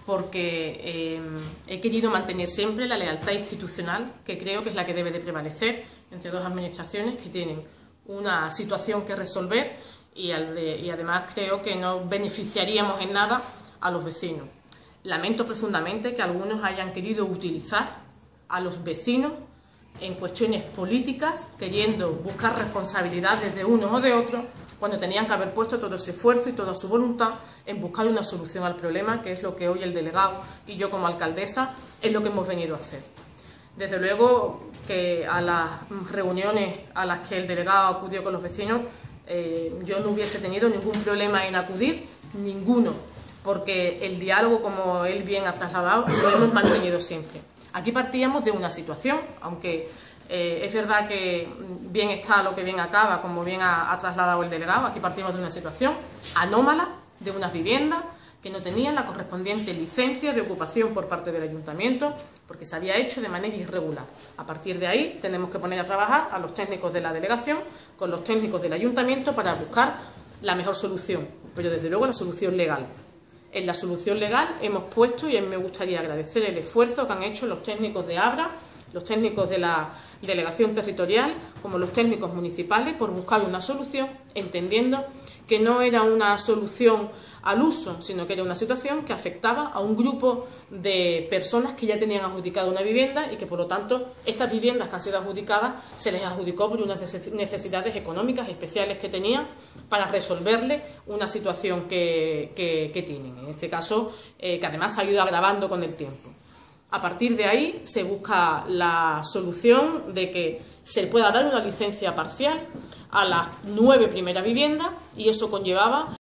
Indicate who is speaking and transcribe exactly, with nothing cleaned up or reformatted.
Speaker 1: porque eh, he querido mantener siempre la lealtad institucional, que creo que es la que debe de prevalecer entre dos administraciones que tienen una situación que resolver y, al de, y además creo que no beneficiaríamos en nada a los vecinos. Lamento profundamente que algunos hayan querido utilizar a los vecinos en cuestiones políticas, queriendo buscar responsabilidades de unos o de otros, cuando tenían que haber puesto todo su esfuerzo y toda su voluntad en buscar una solución al problema, que es lo que hoy el delegado y yo como alcaldesa es lo que hemos venido a hacer. Desde luego que a las reuniones a las que el delegado acudió con los vecinos, eh, yo no hubiese tenido ningún problema en acudir, ninguno, porque el diálogo, como él bien ha trasladado, lo hemos mantenido siempre. Aquí partíamos de una situación, aunque eh, es verdad que bien está lo que bien acaba, como bien ha, ha trasladado el delegado, aquí partimos de una situación anómala, de unas viviendas que no tenían la correspondiente licencia de ocupación por parte del ayuntamiento, porque se había hecho de manera irregular. A partir de ahí tenemos que poner a trabajar a los técnicos de la delegación con los técnicos del ayuntamiento para buscar la mejor solución, pero desde luego la solución legal. En la solución legal hemos puesto, y a mí me gustaría agradecer el esfuerzo que han hecho los técnicos de Abra, los técnicos de la delegación territorial, como los técnicos municipales, por buscar una solución, entendiendo que no era una solución al uso, sino que era una situación que afectaba a un grupo de personas que ya tenían adjudicada una vivienda y que, por lo tanto, estas viviendas que han sido adjudicadas se les adjudicó por unas necesidades económicas especiales que tenían para resolverle una situación que, que, que tienen. En este caso, eh, que además ha ido agravando con el tiempo. A partir de ahí se busca la solución de que se pueda dar una licencia parcial a las nueve primeras viviendas y eso conllevaba